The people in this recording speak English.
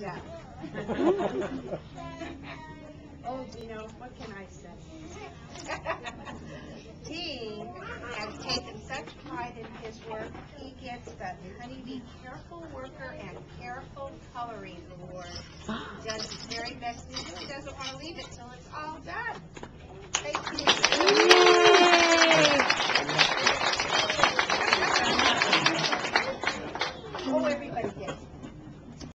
that. Oh, Dino, what can I say? He has taken such pride in his work, he gets the Honeybee Careful Worker and Careful Coloring Award. He does his very best to do. He doesn't want to leave it till it's all done. Thank you.